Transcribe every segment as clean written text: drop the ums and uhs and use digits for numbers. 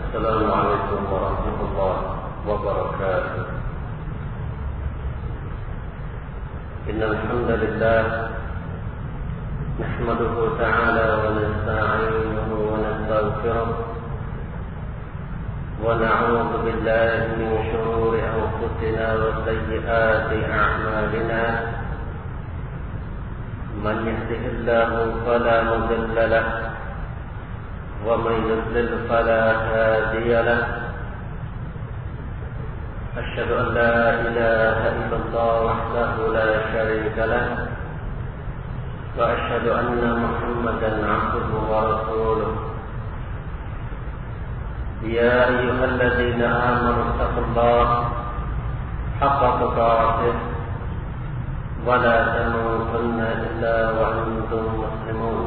السلام عليكم ورحمة الله وبركاته. إن الحمد لله نحمده تعالى ونستعينه ونستغفره ونعوذ بالله من شرور أنفسنا وسيئات أعمالنا. من يهده الله فلا مضل له ومن يضلل فلا هادي له. أشهد أن لا إله إلا الله وحده لا شريك له وأشهد أن محمدا عبده ورسوله. يا أيها الذين آمنوا اتقوا الله حق تقاته ولا تموتن إلا وأنتم مسلمون.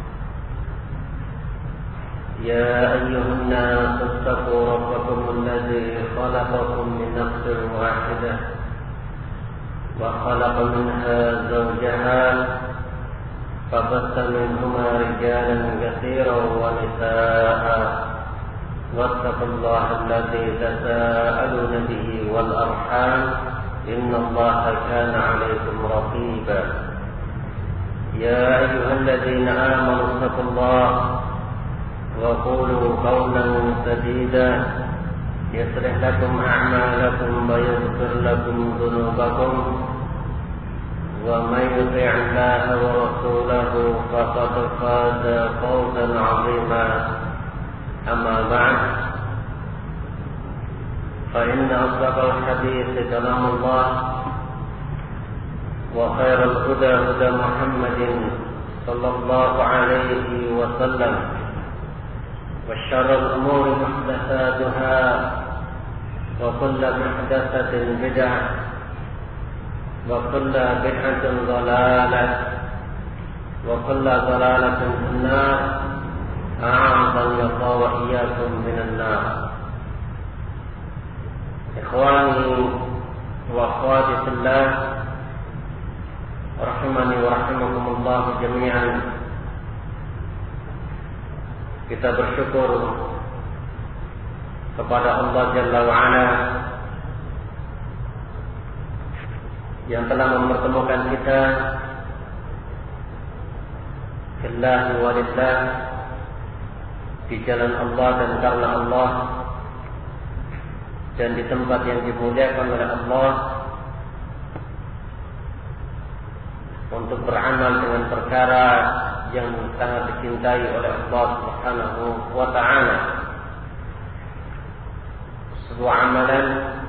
يا أيها الناس اتقوا ربكم الذي خلقكم من نفس واحدة وخلق منها زوجها فبث منهما رجالا كثيرا ونساء واتقوا الله الذي تساءلون به والأرحام إن الله كان عليكم رقيبا. يا أيها الذين آمنوا اتقوا الله وقولوا قولا سديدا يصلح لكم أعمالكم ويغفر لكم ذنوبكم ومن يطع الله ورسوله فقد فاز فوزا عظيما. أما بعد فإن أصدق الحديث كلام الله وخير الهدى هدى محمد صلى الله عليه وسلم وشر الأمور محدثاتها وكل محدثة بدعة وكل بدعة ضلالة وكل ضلالة في النار. أعاذني الله وإياكم من النار. إخواني وأخواتي في الله رحمني ورحمكم الله جميعا. Kita bersyukur kepada Allah Jalla wa'ala yang telah mempertemukan kita fillahi walillah di jalan Allah dan karena Allah dan di tempat yang dimuliakan oleh Allah untuk beramal dengan perkara yang sangat dicintai oleh Allah Subhanahu wa ta'ala. Sebuah amalan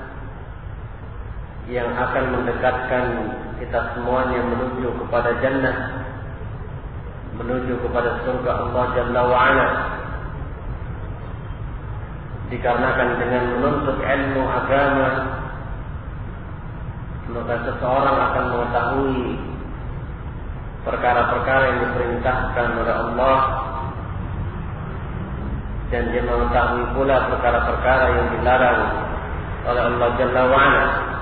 yang akan mendekatkan kita semuanya menuju kepada jannah, menuju kepada surga Allah Jalla wa'ala. Dikarenakan dengan menuntut ilmu agama maka seseorang akan mengetahui perkara-perkara yang diperintahkan oleh Allah dan dia mengetahui pula perkara-perkara yang dilarang oleh Allah Jalla wa'ala.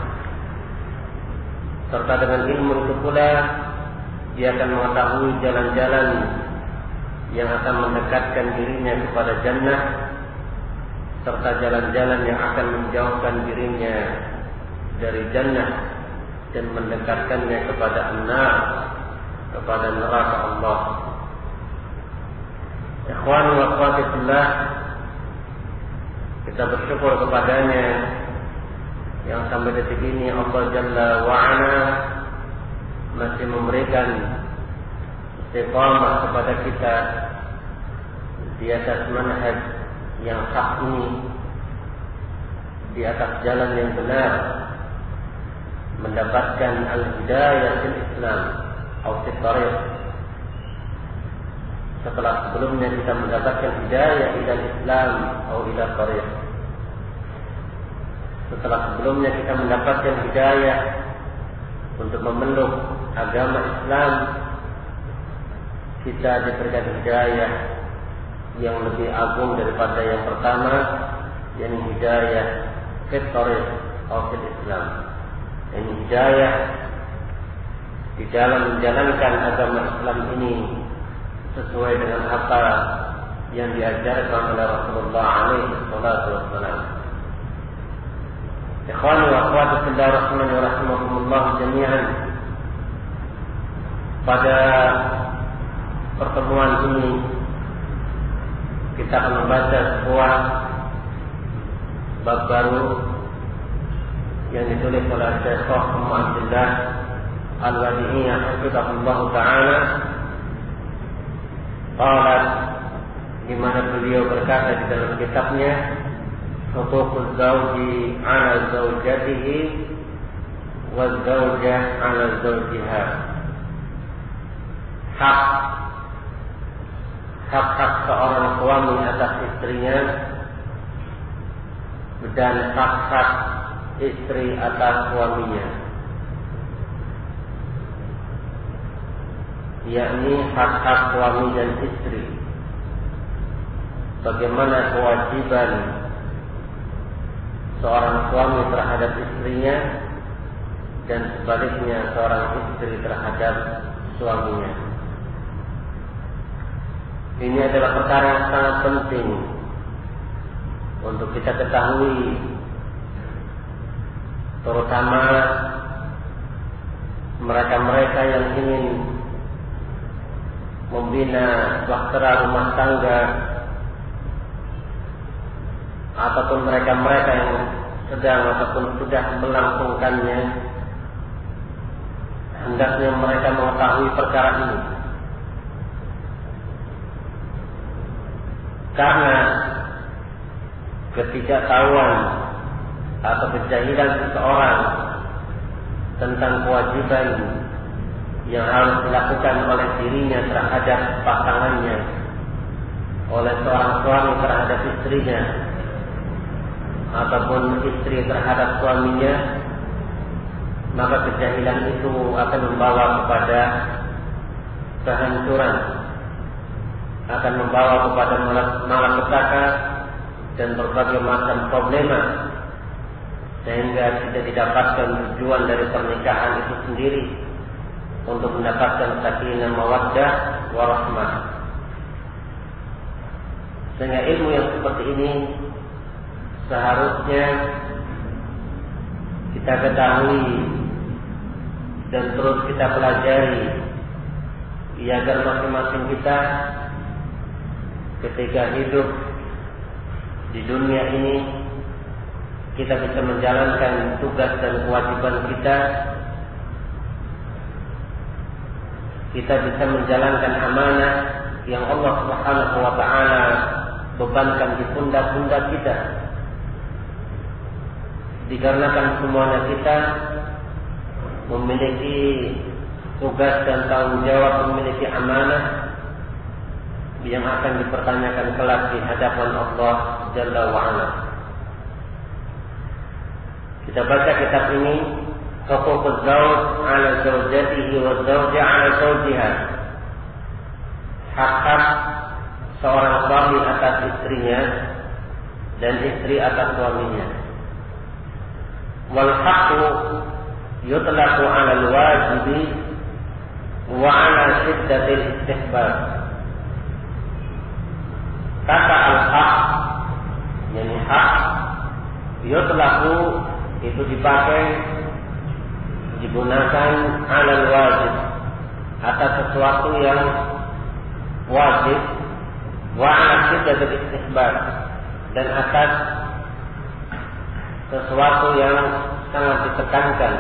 Serta dengan ilmu itu pula dia akan mengetahui jalan-jalan yang akan mendekatkan dirinya kepada jannah serta jalan-jalan yang akan menjauhkan dirinya dari jannah dan mendekatkannya kepada an-nar, kepada neraka Allah. Ikhwan wa akhwati fillah, kita bersyukur kepadanya yang sampai detik ini Allah Jalla wa'ala masih memberikan istiqamah kepada kita di atas manhaj yang hak ini, di atas jalan yang benar, mendapatkan al-hidayah fil Islam atau fil tariq. Setelah sebelumnya kita mendapatkan hidayah ila Islam atau ila tariq. Setelah sebelumnya kita mendapatkan hidayah untuk memeluk agama Islam, kita diberikan hidayah yang lebih agung daripada yang pertama, yakni hidayah fil tariq atau fil Islam. Ini hidayah di dalam menjalankan agama Islam ini sesuai dengan apa yang diajarkan oleh Rasulullah alaihi wassalatu wassalam. Ikhwani wa akhwati fillah rahimani wa rahimakumullah jami'an. Pada pertemuan ini kita akan membaca sebuah bab baru yang ditulis oleh Syekh Muhammad Abdullah Al-Wadi'iyah hafizahullah ta'ala. Qalat, di mana beliau berkata di dalam kitabnya Huququz zawji 'ala zawjatihi wa zawjah 'ala zawjiha. Hak-hak seorang suami atas istrinya dan hak-hak istri atas suaminya, yakni hak-hak suami dan istri. Bagaimana kewajiban seorang suami terhadap istrinya dan sebaliknya seorang istri terhadap suaminya. Ini adalah perkara yang sangat penting untuk kita ketahui, terutama mereka-mereka yang ingin membina bahtera rumah tangga ataupun mereka-mereka yang sedang ataupun sudah melangsungkannya. Hendaknya mereka mengetahui perkara ini, karena ketidaktahuan atau kejahilan seseorang tentang kewajiban yang harus dilakukan oleh dirinya terhadap pasangannya, oleh seorang suami terhadap istrinya, ataupun istri terhadap suaminya, maka kejahilan itu akan membawa kepada kehancuran, akan membawa kepada malapetaka dan berbagai macam problema, sehingga tidak didapatkan tujuan dari pernikahan itu sendiri untuk mendapatkan sakinah mawaddah warahmah. Sehingga ilmu yang seperti ini seharusnya kita ketahui dan terus kita pelajari, agar masing-masing kita ketika hidup di dunia ini kita bisa menjalankan tugas dan kewajiban kita. Kita bisa menjalankan amanah yang Allah Subhanahu wa ta'ala bebankan di pundak-pundak kita. Dikarenakan semuanya kita memiliki tugas dan tanggung jawab, memiliki amanah yang akan dipertanyakan kelak di hadapan Allah Jalla wa'ala. Kita baca kitab ini, Huququz zawj 'ala zawjatihi wa zawja 'ala zawjiha. Hak-hak seorang suami atas istrinya dan istri atas suaminya. Wal haqqu yutlaqu 'ala al-wajibi wa 'ala shiddatil istihbab. Kata al-haq, yakni hak, yutlaqu itu dipakai, digunakan 'ala al-wajib, atas sesuatu yang wajib, wa 'ala shiddatil istihbab, dan atas sesuatu yang sangat ditekankan.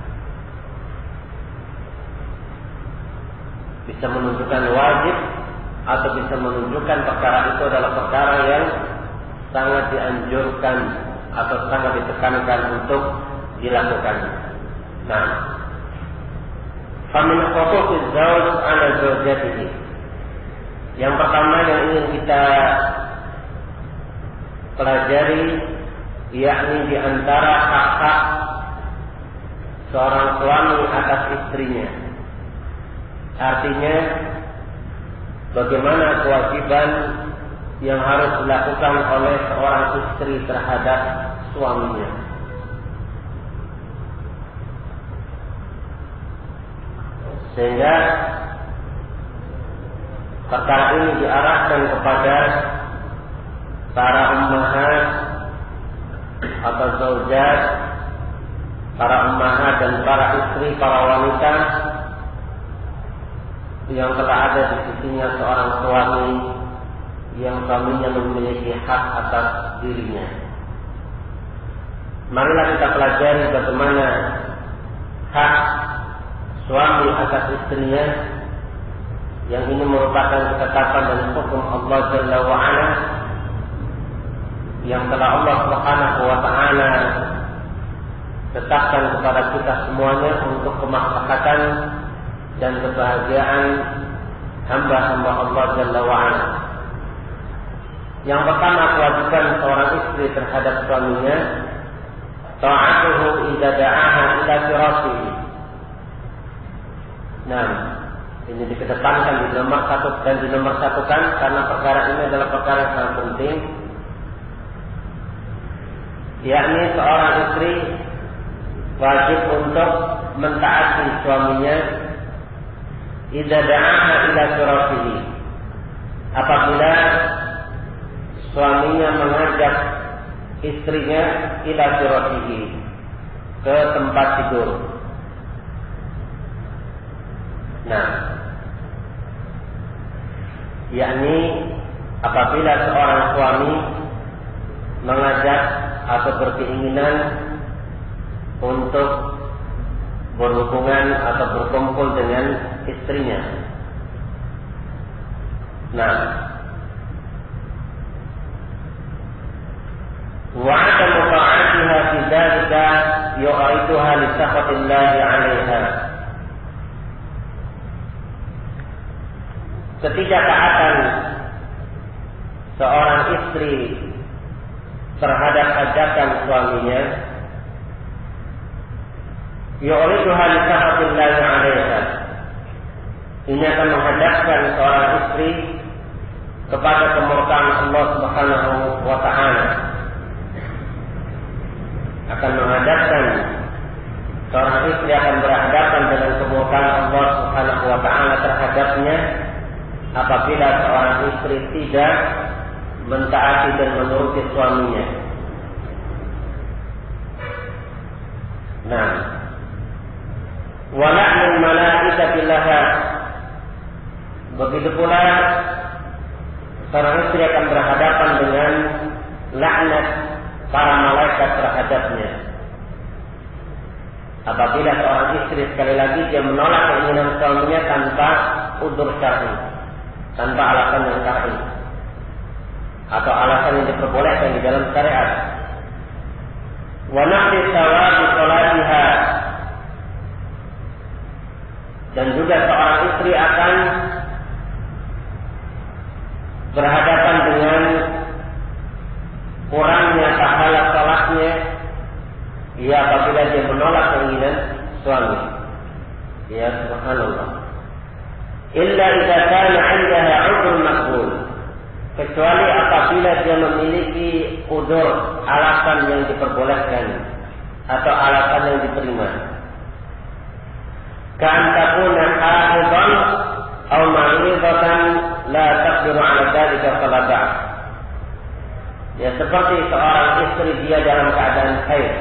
Bisa menunjukkan wajib atau bisa menunjukkan perkara itu adalah perkara yang sangat dianjurkan atau sangat ditekankan untuk dilakukan. Nah, famin huquqiz zawj 'ala zawjatihi. Yang pertama yang ingin kita pelajari, yakni di antara hak-hak seorang suami atas istrinya. Artinya, bagaimana kewajiban yang harus dilakukan oleh seorang istri terhadap suaminya. Sehingga perkara ini diarahkan kepada para ummahat atau zaujat, para ummahat dan para istri, para wanita yang telah ada di sisinya seorang suami yang suaminya memiliki hak atas dirinya. Marilah kita pelajari bagaimana hak suami atas istrinya, yang ini merupakan ketetapan dan hukum Allah Jalla wa'ala yang telah Allah Subhanahu wa ta'ala tetapkan kepada kita semuanya untuk kemaslahatan dan kebahagiaan hamba-hamba Allah Jalla wa'ala. Yang pertama, kewajiban seorang istri terhadap suaminya, ta'atuhu idza da'aha ila firashihi. Nah, ini dikedepankan di nomor 1 dan di nomor 1-kan karena perkara ini adalah perkara yang sangat penting, yakni seorang istri wajib untuk mentaati suaminya idza da'aha ila firashihi, apabila suaminya mengajak istrinya ila firashihi, ke tempat tidur. Nah, yakni apabila seorang suami mengajak atau berkeinginan untuk berhubungan atau berkumpul dengan istrinya. Nah, wa 'adamu ta'atiha fi dzalika yu'aiduha li sakhatillahi 'alaiha. Ketidaktaatan seorang istri terhadap ajakan suaminya, yu'aiduha li sakhatillahi 'alaiha, ini akan menghadapkan seorang istri kepada kemurkaan Allah Subhanahu wa ta'ala, akan menghadapkan seorang istri akan berhadapan dengan kemurkaan Allah Subhanahu wa ta'ala terhadapnya apabila seorang istri tidak mentaati dan menuruti suaminya. Nah, wa la'nul malaikati laha, begitu pula seorang istri akan berhadapan dengan laknat para malaikat terhadapnya apabila seorang istri sekali lagi dia menolak keinginan suaminya tanpa udzur syar'i, tanpa alasan yang syar'i atau alasan yang diperbolehkan di dalam syariat. Wa nahdi thawabi salatiha, dan juga seorang istri akan berhadapan dengan kurangnya pahala salatnya ya apabila dia menolak keinginan suami. Ya subhanallah. Illa idza kana 'indaha 'udhrun maqbul, kecuali apabila dia memiliki udzur, alasan yang diperbolehkan atau alasan yang diterima. Ka'an takuna haidan aw maridatan la taqdiru 'ala dzalika fala ba's. Ya seperti seorang istri dia dalam keadaan haid,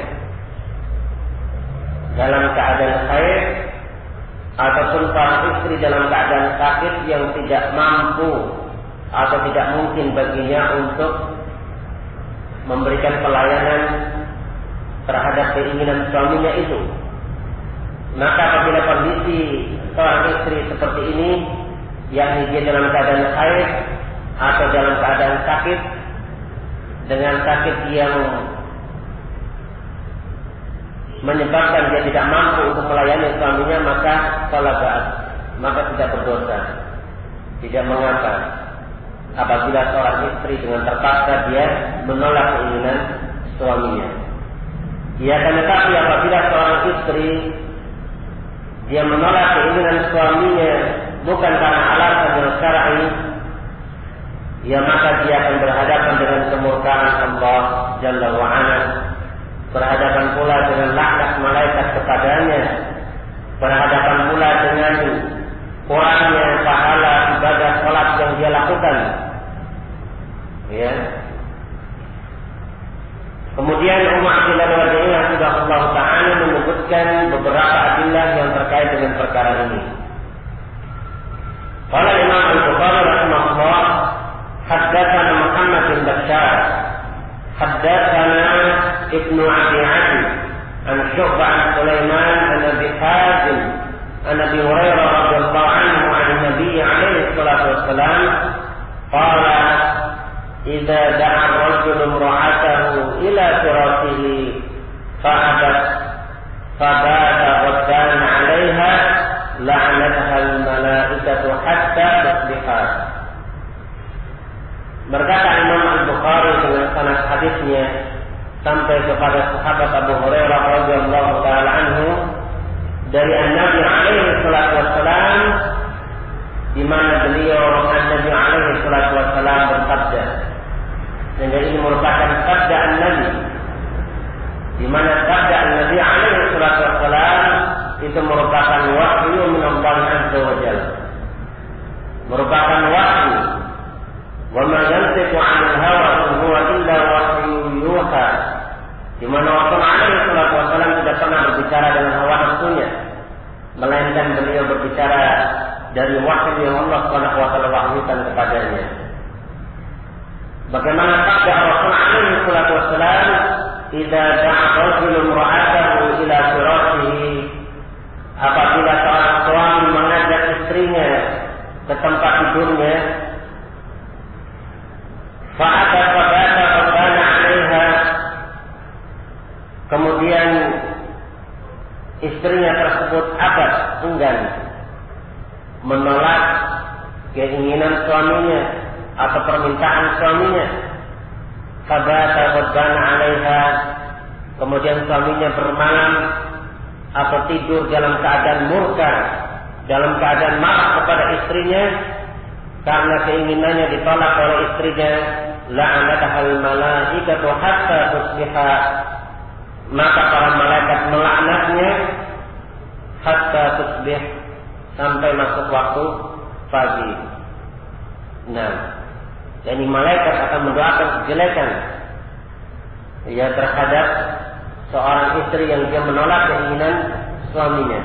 ataupun seorang istri dalam keadaan sakit yang tidak mampu atau tidak mungkin baginya untuk memberikan pelayanan terhadap keinginan suaminya itu. Maka apabila kondisi seorang istri seperti ini, yakni dia dalam keadaan haid atau dalam keadaan sakit, dengan sakit yang menyebabkan dia tidak mampu untuk melayani suaminya, maka fala ba'as, maka tidak berdosa, tidak mengapa apabila seorang istri dengan terpaksa dia menolak keinginan suaminya. Ya, tetapi apabila seorang istri dia menolak keinginan suaminya bukan karena alasan yang syar'i, ya maka dia akan berhadapan dengan kemurkaan Allah Jalla wa'ala, berhadapan pula dengan laknat malaikat kepadanya, berhadapan pula dengan kurangnya pahala ibadah salat yang dia lakukan. Ya. Kemudian Umar bin Abdullah radhiyallahu ta'ala menyebutkan beberapa adillah yang terkait dengan perkara ini. Qala Imam Al-Bukhari rahimahullah, haddatsana Muhammad bin Bashar, haddatsana Ibnu Abi Adi, an Syu'bah an Sulaiman an Abi Hazim, an Abi Hurairah radhiyallahu anhu an Nabi alaihi salatu wassalam, qala idza da'a ar-rajulu imra'atahu ila firashihi fa'abat fabata ghaddan 'alayha la'anatha al-malaikatu hatta tusbiha. Berkata Imam Al-Bukhari dengan sanad hadisnya sampai kepada sahabat Abu Hurairah radhiyallahu taala anhu dari Nabi alaihi salatu wassalam, di mana beliau Nabi alaihi salatu wassalam bersabda, dan ini merupakan sabda Nabi, di mana sabda Nabi alaihi salatu wassalam itu merupakan wahyu min Allah azza wa jalla, merupakan wahyu. Wa ma yantiqu 'anil hawa in huwa illa wahyu yuha, di mana Rasul alaihi salatu wassalam tidak pernah berbicara dengan hawa nafsunya, melainkan beliau berbicara dari wahyu yang Allah Subhanahu wa taala wahyukan kepadanya. Bagaimana sabda Rasul alaihi salatu wassalam, idza da'a rajulu imra'atahu ila firashihi, apabila seorang suami mengajak istrinya ke tempat tidurnya, fa'ata fabata fabana 'alaiha, kemudian istrinya tersebut abad enggan menolak keinginan suaminya atau permintaan suaminya, fabata fabana 'alaiha, kemudian suaminya bermalam atau tidur dalam keadaan murka, dalam keadaan marah kepada istrinya karena keinginannya ditolak oleh istrinya, la'anatahal malaikatu hatta tusbiha, maka para malaikat melaknatnya hatta tusbih, sampai masuk waktu pagi. Nah, jadi malaikat akan mendoakan kejelekan ya terhadap seorang istri yang dia menolak keinginan suaminya.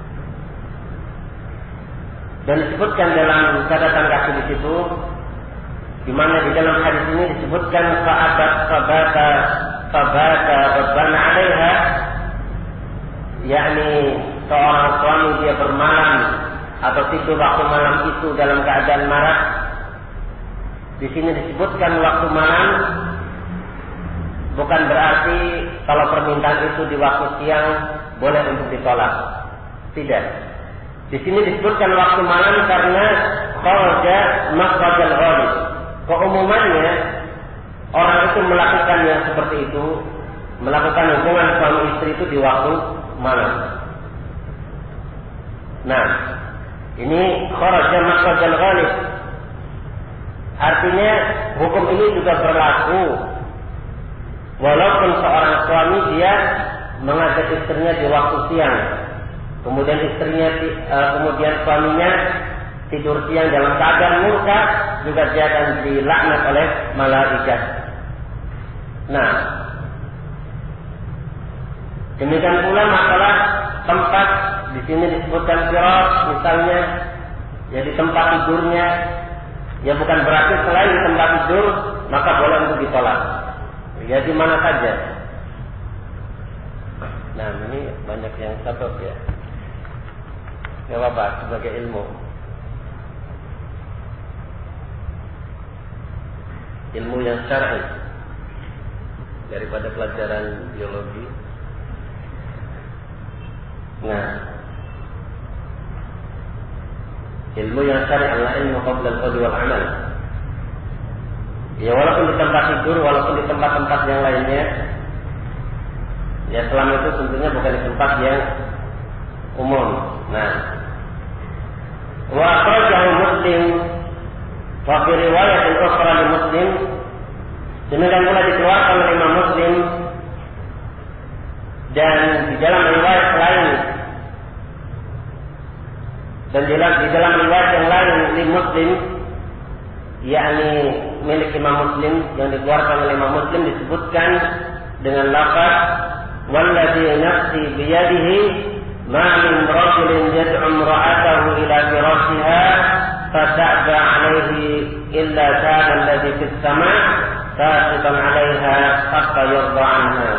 Dan disebutkan dalam catatan kaki di situ, di mana di dalam hadis ini disebutkan fa'abat fabata rabbana 'alaiha, yakni seorang suami dia bermalam atau tidur waktu malam itu dalam keadaan marah. Di sini disebutkan waktu malam, bukan berarti kalau permintaan itu di waktu siang boleh untuk ditolak. Tidak. Di sini disebutkan waktu malam karena kharaja makhrajal ghalib. Keumumannya orang itu melakukan yang seperti itu, melakukan hubungan suami istri itu di waktu malam. Nah, ini kharaja makhrajal ghalib. Artinya hukum ini juga berlaku walaupun seorang suami dia mengajak istrinya di waktu siang, kemudian suaminya tidur siang dalam keadaan murka, juga dia akan dilaknat oleh malaikat. Nah, demikian pula masalah tempat. Di sini disebutkan firash, misalnya, ya di tempat tidurnya, ya bukan berarti selain di tempat tidur maka boleh untuk ditolak. Ya di mana saja. Nah, ini banyak yang sabab ya. Gak apa-apa, sebagai ilmu. Ilmu yang syar'i daripada pelajaran biologi. Nah, ilmu yang syar'i adalah ilmu qabla al-qawli wal amal. Ya walaupun di tempat tidur, walaupun di tempat-tempat yang lainnya, ya selama itu tentunya bukan di tempat yang umum. Nah, wa akhrajahu Muslim wa fi riwayatin ukhra li Muslim, demikian pula dikeluarkan oleh Imam Muslim, dan di dalam riwayat lain, dan di dalam riwayat yang lain li Muslim, yakni milik Imam Muslim yang dikeluarkan oleh Imam Muslim, disebutkan dengan lafaz walladzi nafsi biyadihi ma min rajulin yad'u imra'atahu ila firashiha fata'ba 'alayhi illa kana alladhi fis sama' saqitan 'alayha hatta yarda 'anha.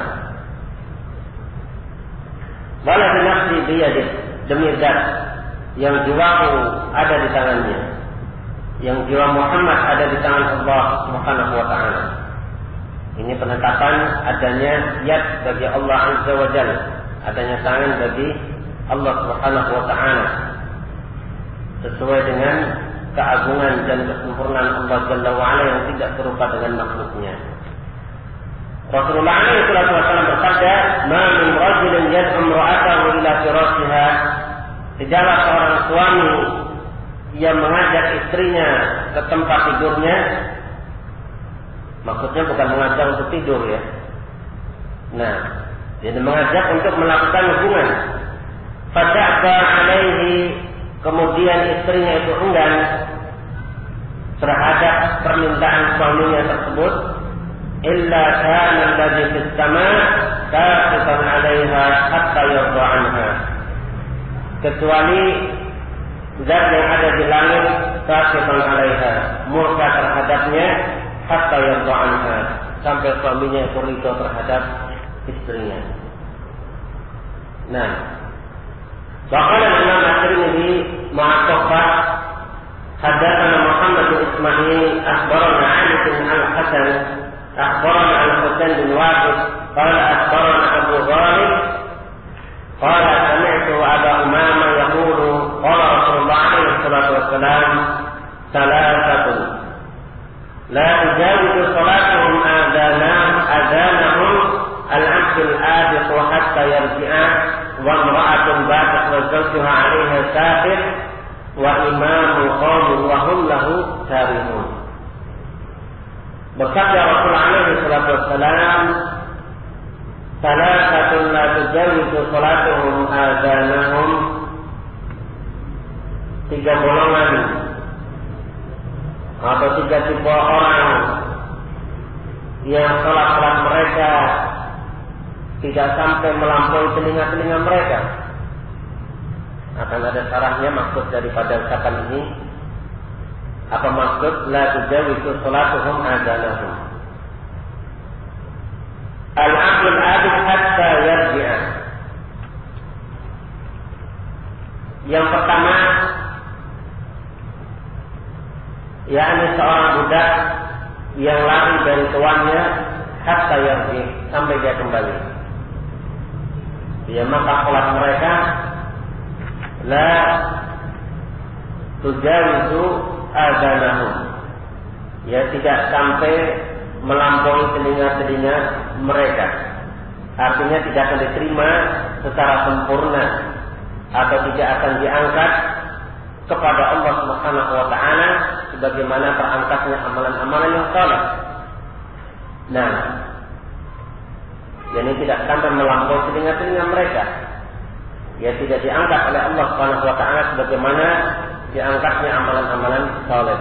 Walladzi nafsi biyadihi, demi zat yang jiwaku ada di tangannya, yang jiwa Muhammad ada di tangan Allah Subhanahu wa ta'ala. Ini penetapan adanya yad bagi Allah Azza wa Jalla, adanya tangan bagi Allah Subhanahu wa ta'ala, sesuai dengan keagungan dan kesempurnaan Allah Jalla wa ala yang tidak serupa dengan makhluknya. Rasulullah SAW bersabda, "Ma min rajulin yad'u imra'atahu ila firashiha." Tidaklah seorang suami yang mengajak istrinya ke tempat tidurnya, maksudnya bukan mengajak untuk tidur ya. Nah, jadi mengajak untuk melakukan hubungan. Fata'ba 'alaihi, kemudian istrinya itu enggan terhadap permintaan suaminya tersebut, illa kana alladhi fis sama' saqitan 'alaiha hatta yarda 'anha. Kecuali zat yang ada di langit saqitan 'alaiha, murka terhadapnya hatta yarda 'anha, sampai suaminya itu ridho terhadap istrinya. Nah, bahkan Imam At-Tirmidzi ma'atofah hadatsana Muhammad bin Ismail akhbarana Ali bin Al-Hasan akhbarana Al-Husain bin Waqid qala akhbarana Abu Ghalib qala sami'tu Aba Umamah yaqulu qala Rasulullah alaihi salatu wassalam thalathatun la tujawizu salatuhum adhanahum al-'abdu al-abiq hatta yarji'a wa imra'atun batat wa zawjuha 'alayha safir wa imamu qawmin wa hum lahu karihun. Bersabda Rasulullah alaihi salatu wassalam, "Thalathatun la tujawizu salatuhum adhanahum." Tiga golongan atau tiga tipe orang yang salat mereka tidak sampai melampaui telinga-telinga mereka. Akan ada syarahnya maksud daripada ucapan ini. Apa maksud la tujawizu salatuhum adhanahum? Al-'abdul abid hatta yarji'a. Yang pertama, yakni seorang budak yang lari dari tuannya hatta yarji, sampai dia kembali. Ya, maka salat mereka la tujawizu adhanahum, ya tidak sampai melampaui telinga-telinga mereka. Artinya tidak akan diterima secara sempurna atau tidak akan diangkat kepada Allah Subhanahu wa ta'ala sebagaimana terangkatnya amalan-amalan yang saleh. Nah, jadi tidak sampai melampaui telinga-telinga mereka. Ya, tidak diangkat oleh Allah Subhanahu wa ta'ala sebagaimana diangkatnya amalan-amalan saleh.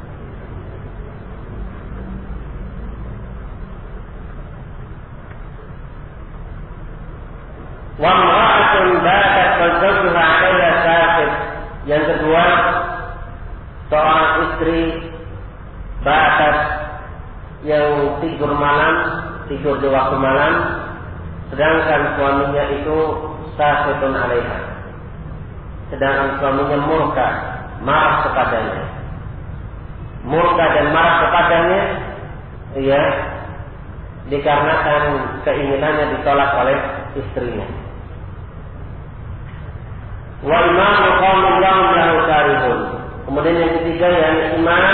Wa imra'atun batat wa zawjuha 'alayha safir. Yang kedua, seorang istri batat yang tidur malam, tidur di waktu malam, sedangkan suaminya itu safitun 'alaiha, sedangkan suaminya murka, marah kepadanya. Murka dan marah kepadanya, ya, dikarenakan keinginannya ditolak oleh istrinya. Wa imamu qaumin lahum lahu karihun. Kemudian yang ketiga, yang imam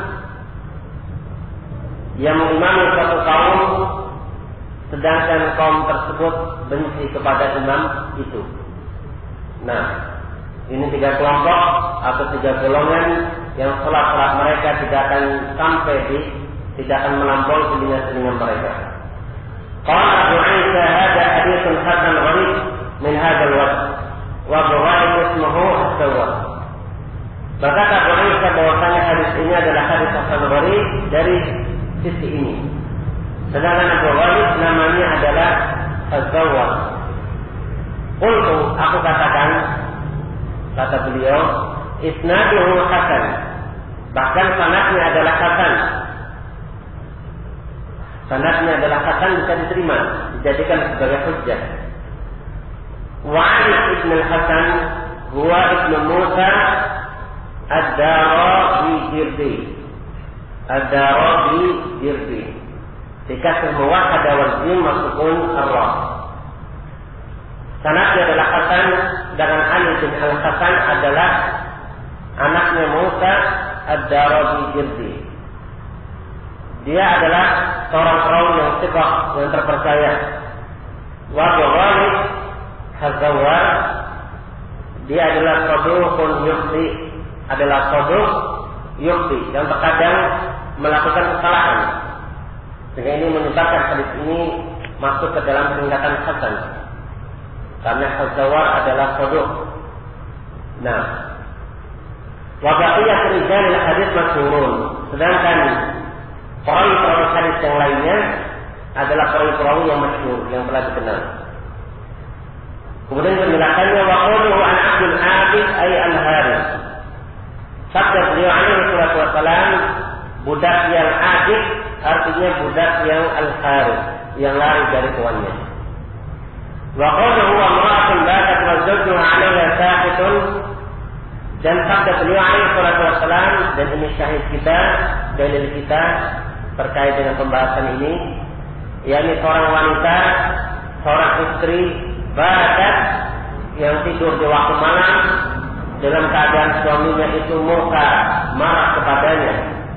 yang mengimami suatu kaum, sedangkan kaum tersebut benci kepada imam itu. Nah, ini tiga kelompok atau tiga golongan yang salat mereka tidak akan tidak akan melampaui telinga-telinga mereka. Qala Abu Isa hadha haditsun hasan gharib min hadzal wajh wa dhawaib ismuhu as-sawwa. Berkata Abu Isa bahwasanya hadis ini adalah hadis hasan gharib dari sisi ini. Sedangkan Abu Ghalib namanya adalah Az-Zawwar. Qultu, aku katakan, kata beliau, isnaduhu hasan. Bahkan sanadnya adalah hasan. Sanadnya adalah hasan, bisa diterima, dijadikan sebagai hujjah. Wa Ali ibn al-Hasan huwa ibn Musa ad-Darabijirdi. Ad-Darabijirdi. Dikasih muwahhad wal jim masukun ar-ra. Sanadnya adalah Hasan, dengan Ali bin al-Hasan adalah anaknya Musa ad-Darabijirdi. Dia adalah seorang perawi yang thiqah, yang terpercaya. Wa Ghalib Az-Zawwar, dia adalah saduqun yukhti, adalah saduq yukhti, yang terkadang melakukan kesalahan. Sehingga ini menyebabkan hadis ini masuk ke dalam tingkatan hasan. Karena Az-Zawwar adalah saduq. Nah, wa baqiyat rijal hadis masyhurun. Sedangkan perawi-perawi hadis yang lainnya adalah perawi-perawi yang masyhur, yang telah dikenal. Kemudian penjelasannya wa qawluhu an Abdul Abid ay al-Harith. Sabda beliau alaihi salatu wassalam, budak yang abid artinya budak yang al-Harith, yang lari dari tuannya. Wa qawluhu wa imra'atun batat wa zawjuha 'alayha saqitun. Dan sabda beliau alaihi salatu wassalam, dan ini syahid kita, dalil kita terkait dengan pembahasan ini, yakni seorang wanita, seorang istri badat yang tidur di waktu malam dalam keadaan suaminya itu murka, marah kepadanya.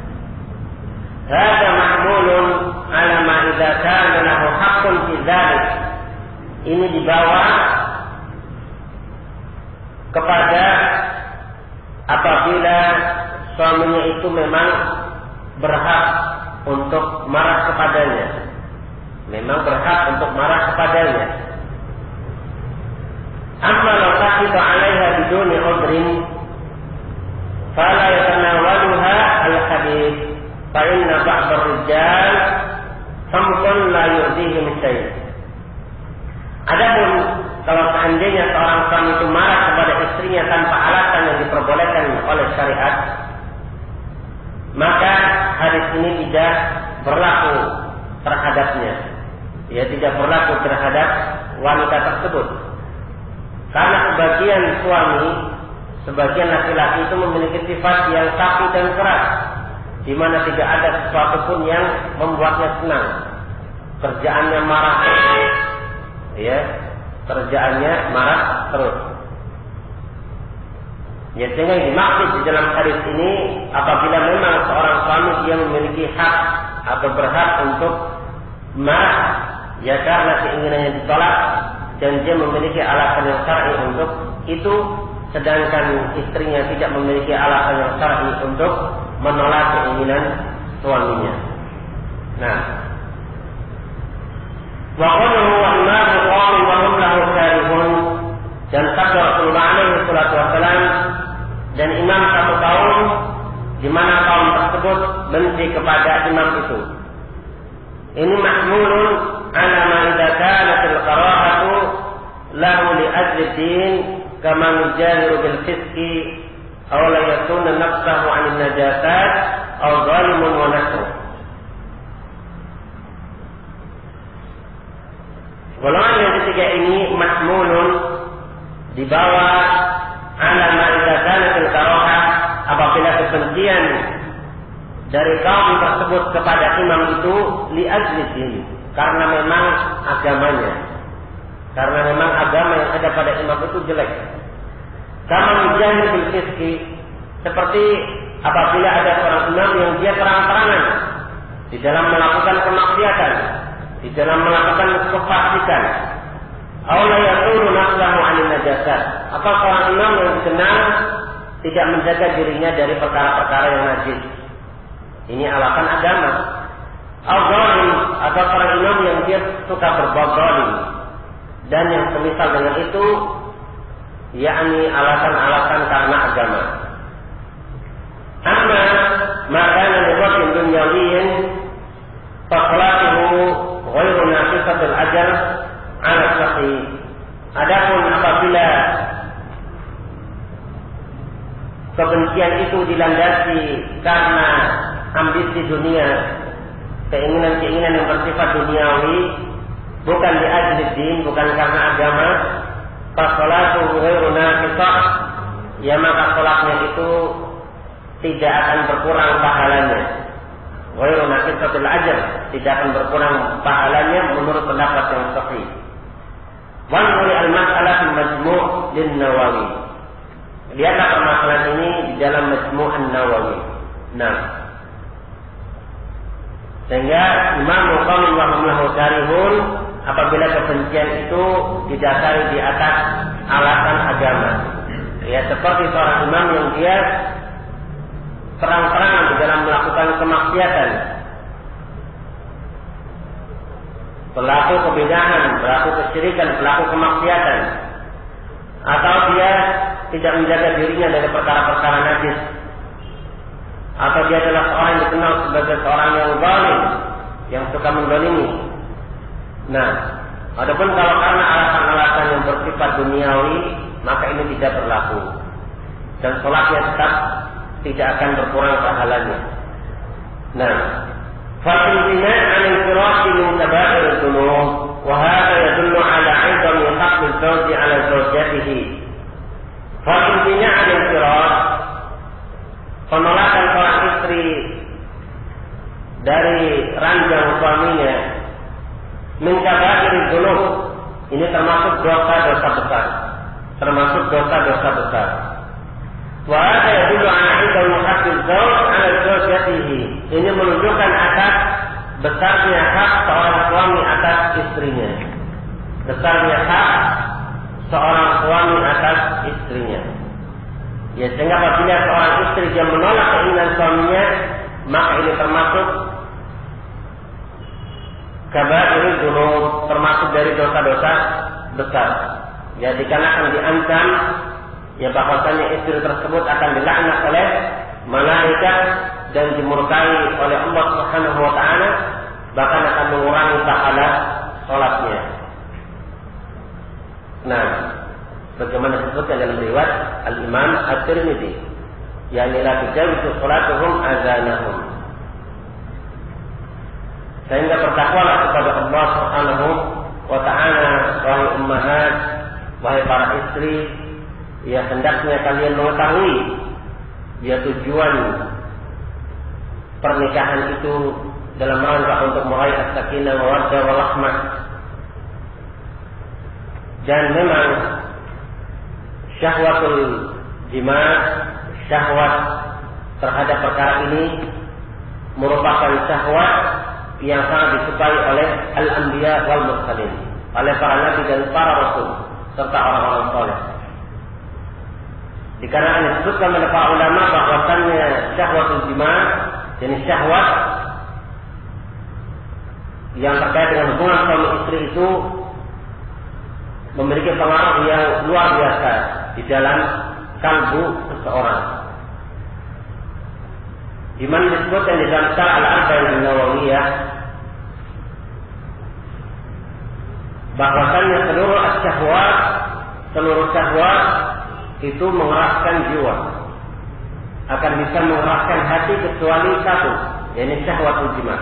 Hada mahmulun ala ma idza kana lahu haqqun fi dzalik. Ini dibawa kepada apabila suaminya itu memang berhak untuk marah kepadanya. Memang berhak untuk marah kepadanya. Amma law saqita 'alaiha biduni 'udrin fala yatanawaluha al-hadith fa inna ba'd ar-rijal samkun la yurdihim syai'. Adapun kalau seandainya seorang suami itu marah kepada istrinya tanpa alasan yang diperbolehkan oleh syariat, maka hadis ini tidak berlaku terhadapnya. Ya, tidak berlaku terhadap wanita tersebut. Karena sebagian suami, sebagian laki-laki itu memiliki sifat yang kaku dan keras, di mana tidak ada sesuatu pun yang membuatnya senang. Kerjaannya marah, ya, kerjaannya marah terus. Ya, sehingga yang dimaksud di dalam hadis ini, apabila memang seorang suami dia memiliki hak atau berhak untuk marah, ya karena keinginannya ditolak, dan dia memiliki alasan yang syar'i untuk itu, sedangkan istrinya tidak memiliki alasan yang syar'i untuk menolak keinginan suaminya. Nah, wa qawluhu wa imamu qawmin wa hum lahu karihun, dan sabda Rasulullah alaihi salatu wassalam, dan imam satu kaum di mana kaum tersebut benci kepada imam itu. Ini mahmulun ala ma idza kanat al-qarahatu lahu li ajli din kama yujahiru bil fisqi aw la yakuna nafsahu 'an an-najasat aw zalimun wa nahwu. Golongan yang ketiga ini mahmulun dibawa ala ma idza kanat al-qarahah, apabila kebencian dari kaum tersebut kepada imam itu li ajli din, karena memang agamanya, karena memang agama yang ada pada imam itu jelek. Kama mujahid bil fiski, seperti apabila ada seorang imam yang dia terang-terangan di dalam melakukan kemaksiatan, di dalam melakukan kefasikan, aula yaqulu nafsahu 'anil najasat, atau seorang imam yang dikenal tidak menjaga dirinya dari perkara-perkara yang najis. Ini alasan agama. Al-zalim, atau seorang imam yang dia suka berbuat zalim, dan yang semisal dengan itu, yakni alasan-alasan karena agama. Amma maka yang dibuat duniawiyin Fasalatuhu ghairu naqisatul ajal 'ala sahih. Adapun apabila kebencian itu dilandasi karena ambisi dunia, keinginan-keinginan yang bersifat duniawi, bukan li ajli din, bukan karena agama, fasalatuhu ghairu naqisah, ya maka salatnya itu tidak akan berkurang pahalanya. Ghairu naqisatul ajr, tidak akan berkurang pahalanya menurut pendapat yang sahih. Wa nuri al-mas'alah fil majmu' lin-Nawawi. Lihatlah permasalahan ini di dalam Majmu' an-Nawawi. Nah, sehingga Imam Muqamin rahimahullah karihun apabila kebencian itu didasari di atas alasan agama. Ya, seperti seorang imam yang dia terang-terangan di dalam melakukan kemaksiatan, pelaku kebidahan, pelaku kesyirikan, pelaku kemaksiatan, atau dia tidak menjaga dirinya dari perkara-perkara najis, atau dia adalah seorang yang dikenal sebagai seorang yang zalim, yang suka menzalimi. Nah, adapun kalau karena alasan-alasan yang bersifat duniawi, maka ini tidak berlaku dan salatnya tetap tidak akan berkurang pahalanya. Nah, فَالْإِمْتِنَاعُ عَنِ الْفِرَاشِ مِنْ كَبَائِرِ الذُّنُوبِ وَهَذَا يَدُلُّ عَلَى عِظَمِ حَقِّ الزَّوْجِ عَلَى زَوْجَتِهِ. فَالْإِمْتِنَاعُ عَنِ الْفِرَاشِ, penolakan seorang istri dari ranjang suaminya, min kaba'iri dzunub, ini termasuk dosa-dosa besar, termasuk dosa-dosa besar. Wa hadza yadullu ala 'idami haqqil zawj 'ala zawjatihi, ini menunjukkan atas besarnya hak seorang suami atas istrinya, besarnya hak seorang suami atas istrinya. Ya, sehingga apabila seorang istri yang menolak keinginan suaminya, maka ini termasuk kaba'ir dzunub, termasuk dari dosa-dosa besar. Ya, dikarenakan diancam ya bahwasanya istri tersebut akan dilaknat oleh malaikat dan dimurkai oleh Allah Subhanahu wa taala, bahkan akan mengurangi pahala salatnya. Nah, bagaimana disebutkan dalam riwayat Al-Imam At-Tirmidzi, yani la tujawizu salatuhum azanahum. Sehingga bertakwalah kepada Allah Subhanahu wa taala, wahai ummahat, wahai para istri, ya hendaknya kalian mengetahui ya tujuan pernikahan itu dalam rangka untuk meraih as-sakinah wa mawaddah wa rahmah. Dan memang syahwatul jima', syahwat terhadap perkara ini merupakan syahwat yang sangat disukai oleh al-anbiya wal mursalin, oleh para nabi dan para rasul serta orang-orang saleh. Dikarenakan disebutkan oleh para ulama bahwasannya syahwatul jima', jenis syahwat yang terkait dengan hubungan suami istri itu memiliki pengaruh yang luar biasa di dalam kalbu seseorang. Di mana disebutkan di dalam Syarh Al-Arba'in An-Nawawiyah bahwasannya seluruh syahwat itu mengeraskan jiwa, akan bisa mengeraskan hati kecuali satu, yaitu syahwatul jima'.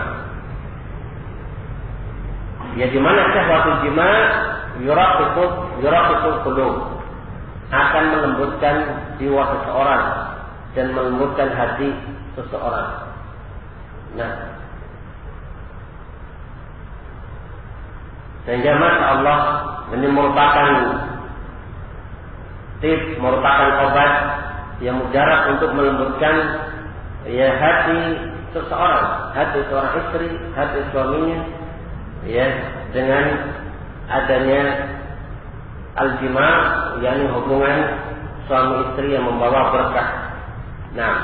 Ya, di mana syahwatul jima' yuraqiqul qulub, akan melembutkan jiwa seseorang dan melembutkan hati seseorang. Nah, sehingga masya Allah ini merupakan tips, merupakan obat yang mujarab untuk melembutkan ya hati seseorang, hati seorang istri, hati suaminya, ya, dengan adanya al-jima', yakni hubungan suami istri yang membawa berkah. Nah,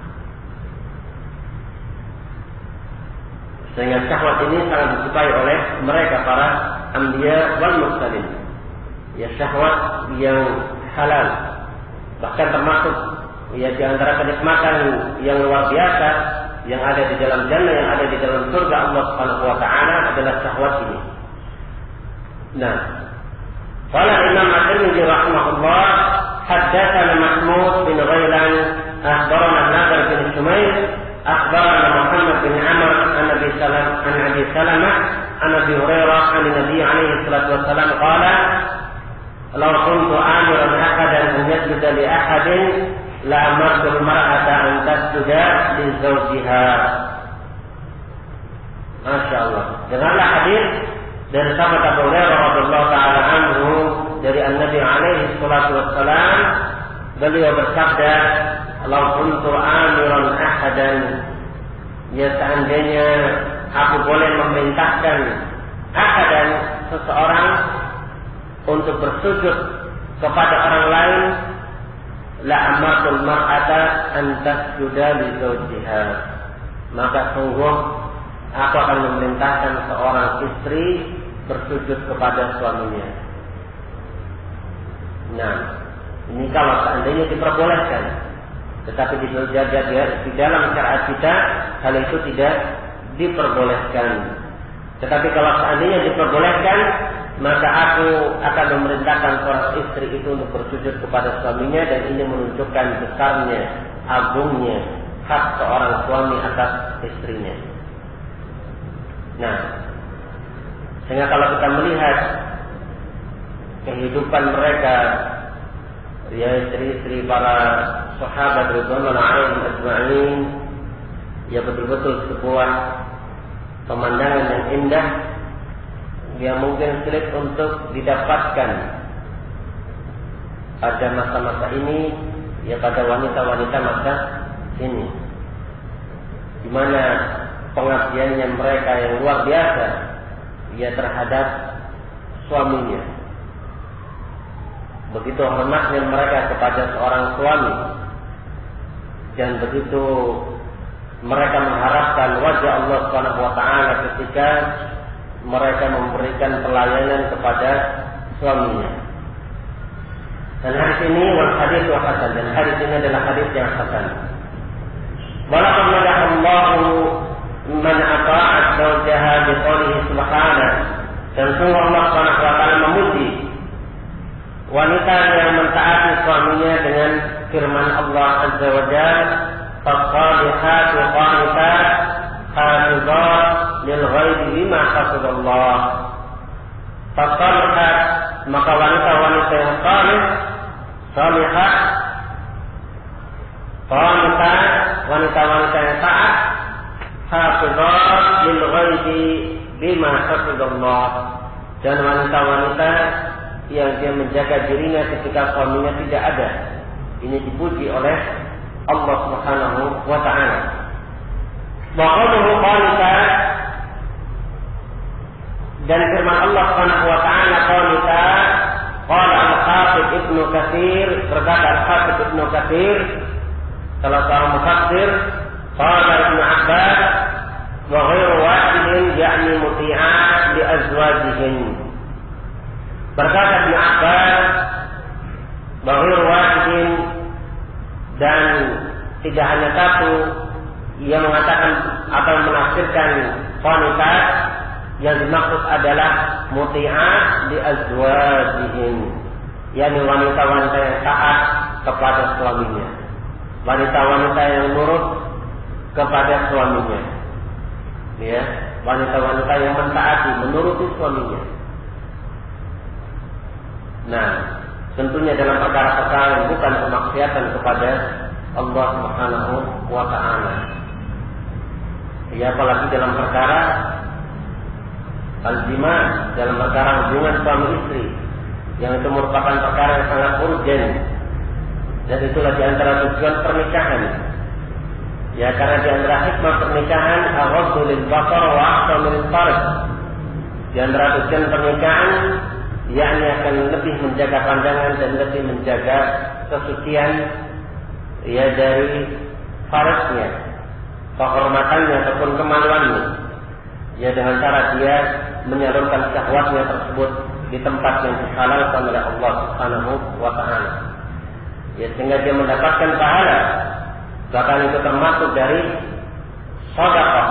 sehingga syahwat ini sangat disukai oleh mereka para anbiya wal mursalin. Ya, syahwat yang halal, bahkan termasuk ya di antara kenikmatan yang luar biasa yang ada di dalam jannah, yang ada di dalam surga Allah Subhanahu wa taala adalah syahwat ini. Nah, qala Imam At-Tirmidzi rahimahullah, haddatsana Mahmud bin Ghailan, akhbarana Nadar bin Shumayl, akhbarana Muhammad bin Amr an Abi Salamah an Abi Hurairah an Nabi alaihi salatu wassalam qala, law kuntu amiran ahadan an yasjuda li ahadin la amartu al-mar'ata an tasjuda li zawjiha. Masya Allah. Dengarlah hadis dari sahabat Abu Hurairah radhiyallahu taala anhu dari Nabi alaihi salatu wassalam, beliau bersabda, "Law kuntu amiran ahadan," ya seandainya aku boleh memerintahkan ahadan, seseorang, untuk bersujud kepada orang lain, la amartul mar'ata an tasjuda li zawjiha, maka sungguh aku akan memerintahkan seorang istri bersujud kepada suaminya. Nah, ini kalau seandainya diperbolehkan. Tetapi di dalam syariat kita hal itu tidak diperbolehkan. Tetapi kalau seandainya diperbolehkan, maka aku akan memerintahkan seorang istri itu untuk bersujud kepada suaminya, dan ini menunjukkan besarnya, agungnya hak seorang suami atas istrinya. Nah, sehingga kalau kita melihat kehidupan mereka, ya istri-istri para sahabat radhiyallahu anhum ajma'in, ya betul-betul sebuah pemandangan yang indah yang mungkin sulit untuk didapatkan pada masa-masa ini, ya pada wanita-wanita masa ini, di mana pengabdiannya mereka yang luar biasa ya terhadap suaminya. Begitu hormatnya mereka kepada seorang suami, dan begitu mereka mengharapkan wajah Allah Subhanahu wa taala ketika mereka memberikan pelayanan kepada suaminya. Dan hadis ini wal hadis wa hasan, dan hadis ini adalah hadis yang hasan. Walaqad madaha Allahu man ata'at zawjaha bi qoulihi subhanahu, dan sungguh Allah Subhanahu wa taala memuji wanita yang mentaati suaminya dengan firman Allah Azza wa Jalla, "Fas-salihatu qanitat hafizat lil ghaibi bima hafizallah." Fas-salihat, maka wanita-wanita yang salihah, qanitat, wanita-wanita yang taat, hafizat lil ghaibi bima hafizallah, dan wanita-wanita yang dia menjaga dirinya ketika suaminya tidak ada. Ini dipuji oleh Allah Subhanahu wa taala. Wa qawluhu qanitat, dan firman Allah Subhanahu wa taala qanitat, qala al-Hafidz Ibnu Katsir, berkata al-Hafidz Ibnu Katsir salah seorang mufassir, qala Ibnu Abbas wa ghairu wahidin ya'ni muti'at li azwajihin. Berkata Ibnu Abbas, bahwa wahidin, dan tidak hanya satu yang mengatakan atau menafsirkan qanitat, yang dimaksud adalah muti'at li azwajihim, yakni wanita-wanita yang taat kepada suaminya, wanita-wanita yang nurut kepada suaminya, ya, wanita-wanita yang mentaati, menuruti suaminya. Nah, tentunya dalam perkara-perkara yang bukan kemaksiatan kepada Allah Subhanahu wa taala. Ya, apalagi dalam perkara al-jima, dalam perkara hubungan suami istri, yang itu merupakan perkara yang sangat urgen, dan itulah di antara tujuan pernikahan. Ya, karena di antara hikmah pernikahan aghaddu lil basar wa ahsanu lil farj. Di antara tujuan pernikahan yakni akan lebih menjaga pandangan dan lebih menjaga kesucian, ya, dari farjnya, kehormatannya ataupun kemaluannya, ya, dengan cara dia menyalurkan syahwatnya tersebut di tempat yang dihalalkan oleh Allah Subhanahu wa taala, ya, sehingga dia mendapatkan pahala. Bahkan itu termasuk dari shadaqah.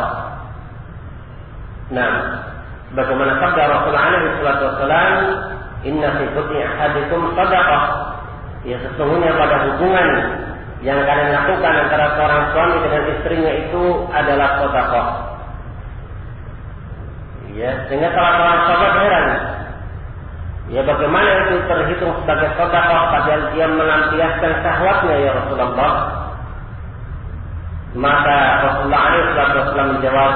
Nah, bagaimana sabda Rasulullah SAW, inna fi bud'i ahadikum shadaqah. Ya, sesungguhnya pada hubungan yang kalian lakukan antara seorang suami dengan istrinya itu adalah shadaqah. Ya, sehingga salah seorang sahabat heran. Ya, bagaimana itu terhitung sebagai shadaqah padahal dia melampiaskan syahwatnya ya Rasulullah? Maka Rasulullah SAW menjawab,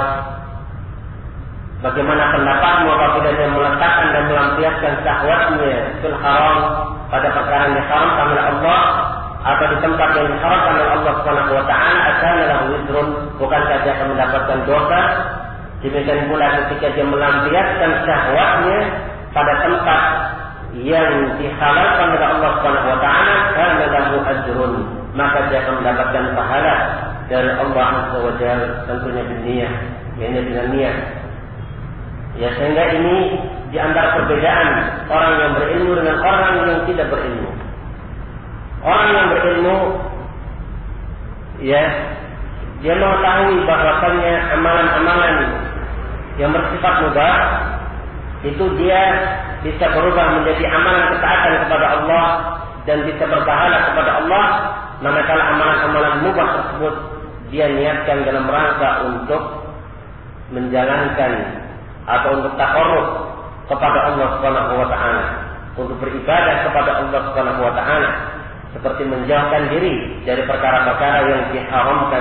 bagaimana pendapatmu apabila dia meletakkan dan melampiaskan syahwatnya fil haram pada perkara yang haram oleh Allah atau di tempat yang diharamkan oleh Allah Subhanahu wa taala, akan lahu wizrun, bukan saja akan mendapatkan dosa. Demikian pula ketika dia melampiaskan syahwatnya pada tempat yang dihalalkan oleh Allah Subhanahu wa taala, kana lahu ajrun, maka dia akan mendapatkan pahala dari Allah Azza wa Jalla, tentunya dunia, yaitu dengan niat. Ya, sehingga ini di antara perbedaan orang yang berilmu dengan orang yang tidak berilmu. Orang yang berilmu, ya, dia mengetahui bahwasannya amalan-amalan yang bersifat mubah itu dia bisa berubah menjadi amalan ketaatan kepada Allah dan bisa berpahala kepada Allah, manakala amalan-amalan mubah tersebut dia niatkan dalam rangka untuk menjalankan atau untuk taqarrub kepada Allah Subhanahu wa taala, untuk beribadah kepada Allah Subhanahu wa taala, seperti menjauhkan diri dari perkara-perkara yang diharamkan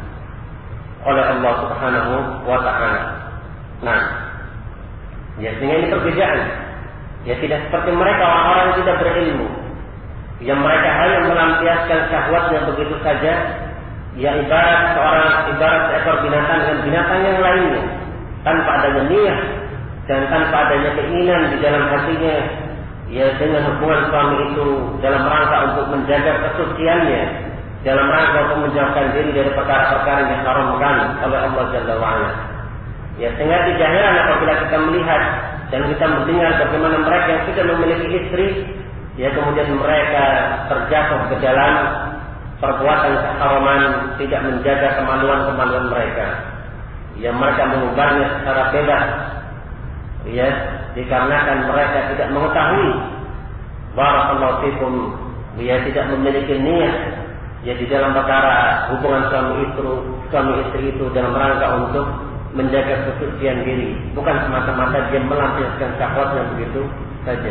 oleh Allah Subhanahu wa taala. Nah, ya, sehingga ini perbedaan. Ya, tidak seperti mereka orang-orang yang tidak berilmu, yang mereka hanya melampiaskan syahwatnya begitu saja. Ya, ibarat seekor binatang dengan binatang yang lainnya, tanpa adanya niat dan tanpa adanya keinginan di dalam hatinya, ya, dengan hubungan suami itu dalam rangka untuk menjaga kesuciannya, dalam rangka untuk menjauhkan diri dari perkara-perkara yang diharamkan oleh Allah Jalla wa'ala. Ya, sehingga tidak heran apabila kita melihat dan kita mendengar bagaimana mereka yang sudah memiliki istri, ya, kemudian mereka terjatuh ke dalam perbuatan keharaman, tidak menjaga kemaluan-kemaluan mereka. Ya, mereka mengubarnya secara bebas, ya, dikarenakan mereka tidak mengetahui, barakallahu fikum, ya, tidak memiliki niat, ya, di dalam perkara hubungan suami istri itu dalam rangka untuk menjaga kesucian diri, bukan semata-mata dia melampiaskan syahwatnya begitu saja.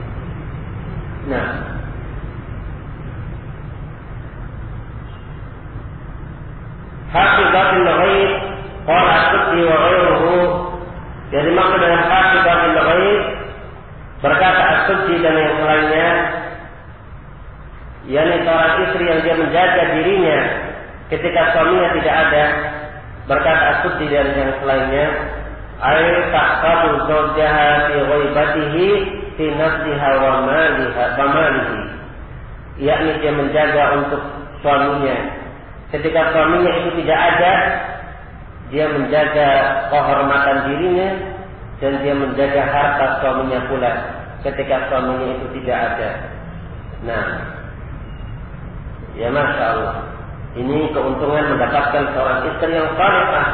Nah, haqiqatul ghaib qala Suddi wa ghairuhu. Jadi maksud dengan haqiqatul ghaib, berkata As-Suddi dan yang lainnya, yakni seorang istri yang dia menjaga dirinya ketika suaminya tidak ada. Berkata As-Suddi dan yang lainnya, ay tahfadhu zawjaha fi ghaibatihi fi nafsiha wa malihi, yakni dia menjaga untuk suaminya ketika suaminya itu tidak ada, dia menjaga kehormatan dirinya dan dia menjaga harta suaminya pula ketika suaminya itu tidak ada. Nah, ya, Masya Allah, ini keuntungan mendapatkan seorang istri yang salihah.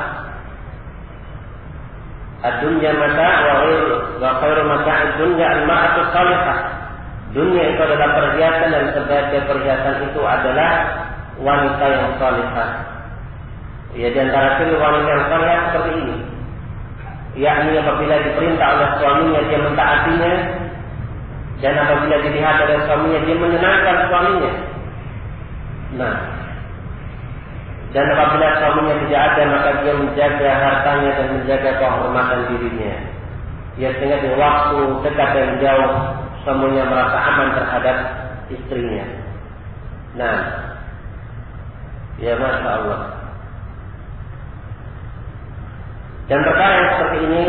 Ad-dunya mata' wa khairu mata'id dunya al-mar'atu salihah. Dunia itu adalah perhiasan dan sebagai perhiasan itu adalah wanita yang salihah. Ya, di antara ciri wanita yang salihah seperti ini, yakni apabila diperintah oleh suaminya dia mentaatinya, dan apabila dilihat oleh suaminya dia menyenangkan suaminya. Nah, dan apabila suaminya tidak ada, maka dia menjaga hartanya dan menjaga kehormatan dirinya. Ya, sehingga di waktu dekat dan jauh semuanya merasa aman terhadap istrinya. Nah, ya, Masya Allah. Dan perkara yang seperti ini,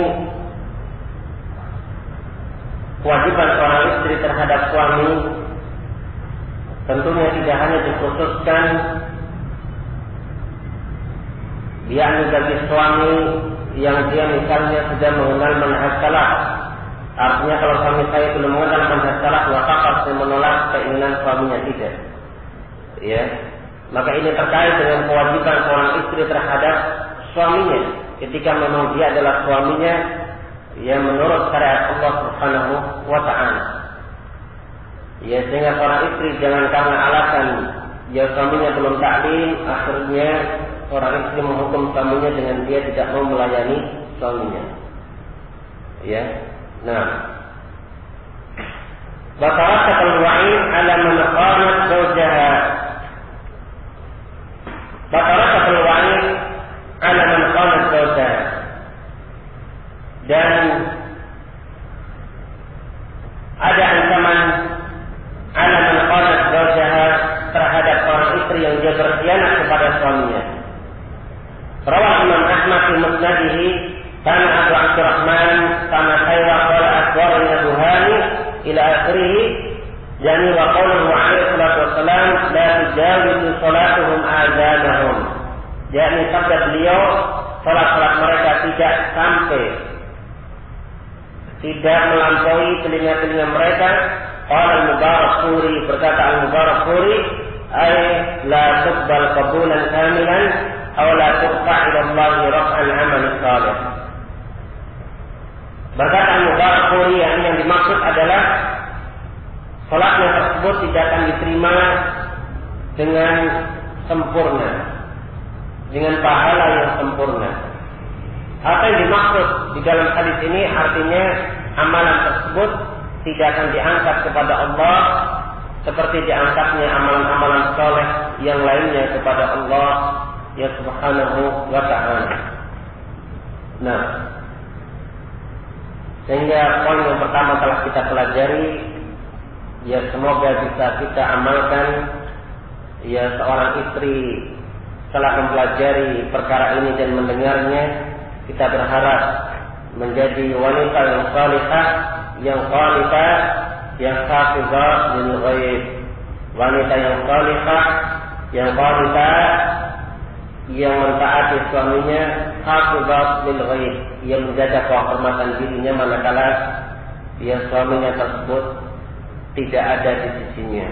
kewajiban seorang istri terhadap suami tentunya tidak hanya dikhususkan yakni bagi suami yang dia misalnya sudah mengenal manhaj salaf. Artinya kalau suami saya belum mengenal manhaj salaf, maka pasti menolak keinginan suaminya, tidak. Ya, maka ini terkait dengan kewajiban seorang istri terhadap suaminya ketika memang dia adalah suaminya yang menurut syariat Allah Subhanahu wa ta'ala. Ya, sehingga seorang istri jangan karena alasan ya suaminya belum taklim, akhirnya seorang istri menghukum suaminya dengan dia tidak mau melayani suaminya. Ya. Nah, batarat al-wa'id ala man qamat zawjaha. Batarat al-wa'id ala man qamat zawjaha. Dan ada ancaman ala man qamat zawjaha terhadap seorang istri yang dia berkhianat kepada suaminya. Rawah Imam Ahmad di Musnadihi, kana Abu Abdurrahman sama khayra qala aswarna duhani ila akhirih, yani wa qawluhu alaihi salatu wassalam la tujawizu salatuhum azanahum. Yani sabda beliau, salat mereka tidak melampaui telinga-telinga mereka. Qala al-Mubarakfuri, berkata al-Mubarakfuri, ay la tuqbal qabulan kamilan aw la turfa' ila Allah raf'al amal salih. Berkata al-Mubarakfuri, yang dimaksud adalah salatnya tersebut tidak akan diterima dengan sempurna, dengan pahala yang sempurna. Apa yang dimaksud di dalam hadis ini artinya amalan tersebut tidak akan diangkat kepada Allah seperti diangkatnya amalan-amalan soleh yang lainnya kepada Allah ya Subhanahu wa ta'ala. Nah, sehingga poin yang pertama telah kita pelajari, ya semoga bisa kita amalkan. Ya, seorang istri setelah mempelajari perkara ini dan mendengarnya, kita berharap menjadi wanita yang salihah, yang qanitah, yang hafizah lil ghaib. Wanita yang salihah, yang qanitah, yang mentaati suaminya, hafizah lil ghaib, yang menjaga kehormatan dirinya manakala ya suaminya tersebut tidak ada di sisinya.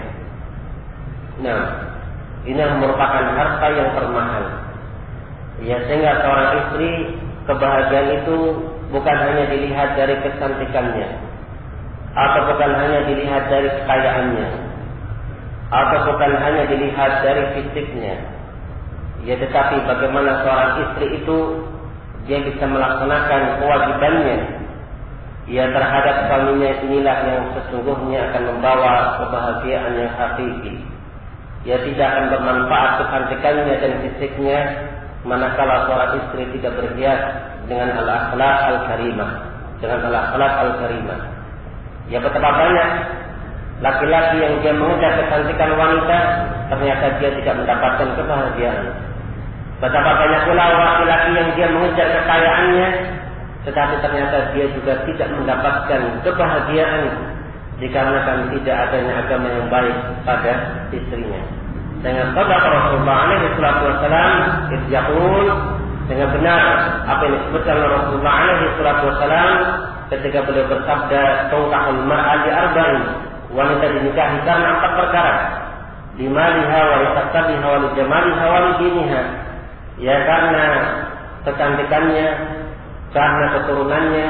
Nah, ini merupakan harta yang termahal. Ya, sehingga seorang istri, kebahagiaan itu bukan hanya dilihat dari kecantikannya, atau bukan hanya dilihat dari kekayaannya, atau bukan hanya dilihat dari fisiknya. Ya, tetapi bagaimana seorang istri itu dia bisa melaksanakan kewajibannya ya terhadap suaminya, inilah yang sesungguhnya akan membawa kebahagiaan yang hakiki. Ya, tidak akan bermanfaat kecantikannya dan fisiknya manakala seorang istri tidak berhias dengan al-akhlaq al-karimah, dengan al-akhlaq al-karimah. Ya, betapa banyak laki-laki yang dia mengejar kecantikan wanita, ternyata dia tidak mendapatkan kebahagiaan. Betapa banyak pula laki-laki yang dia mengejar kekayaannya, tetapi ternyata dia juga tidak mendapatkan kebahagiaan dikarenakan tidak adanya agama yang baik pada istrinya. Dengan sabda Rasulullah alaihi salatu wasallam, yaqul, dengan benar apa yang disebutkan oleh Rasulullah alaihi salatu wasallam ketika beliau bersabda, "Tungkahul mar'a li arba'in." Wanita dinikahi karena 4 perkara. Limaliha wa lihasabiha wa lijamaliha wa lidiniha. Ya, karena kecantikannya, karena keturunannya,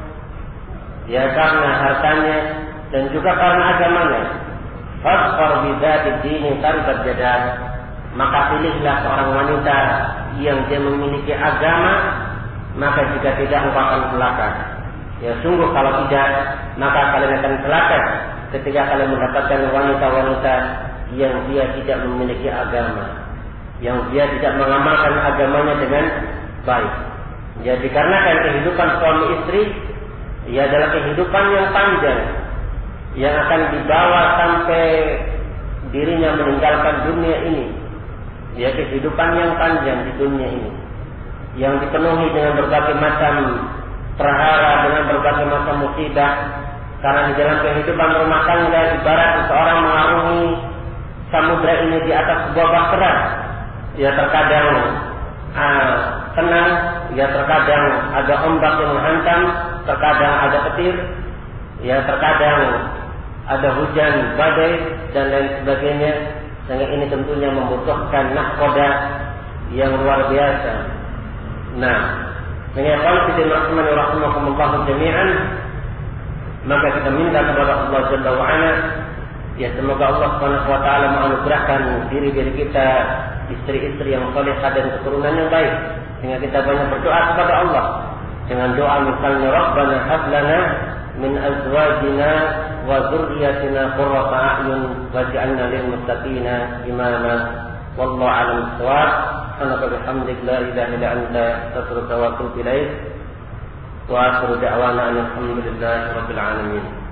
ya karena hartanya, dan juga karena agamanya. Fasfar bidzati dini taribat jadat. Maka pilihlah seorang wanita yang dia memiliki agama, maka jika tidak engkau akan celaka. Ya, sungguh kalau tidak, maka kalian akan celaka ketika kalian mendapatkan wanita-wanita yang dia tidak memiliki agama, yang dia tidak mengamalkan agamanya dengan baik. Ya, dikarenakan kehidupan suami istri ia adalah kehidupan yang panjang, yang akan dibawa sampai dirinya meninggalkan dunia ini. Ya, kehidupan yang panjang di dunia ini, yang dipenuhi dengan berbagai macam perhara, dengan berbagai macam musibah. Karena di dalam kehidupan rumah tangga ibarat seseorang mengarungi samudra ini di atas sebuah bahtera. Ya, terkadang tenang, ya terkadang ada ombak yang menghantam, terkadang ada petir, ya terkadang ada hujan badai dan lain sebagainya. Sehingga ini tentunya membutuhkan nahkoda yang luar biasa. Nah, dengan fitrah rahimakumullah jami'an, maka kita minta kepada Allah Jalla wa Ala, ya semoga Allah Subhanahu wa taala menganugerahkan diri kita istri-istri yang salehah dan keturunan yang baik, sehingga kita banyak berdoa kepada Allah dengan doa misalnya Rabbana hab lana min azwajina wa dzurriyyatina qurrata a'yun waj'alna lil muttaqina imama. Wallahu a'lam bissawab. Subhanaka bihamdika la ilaha illa anta astaghfiruka wa atubu ilaik. Wa akhiru da'wana alhamdulillahi rabbil alamin.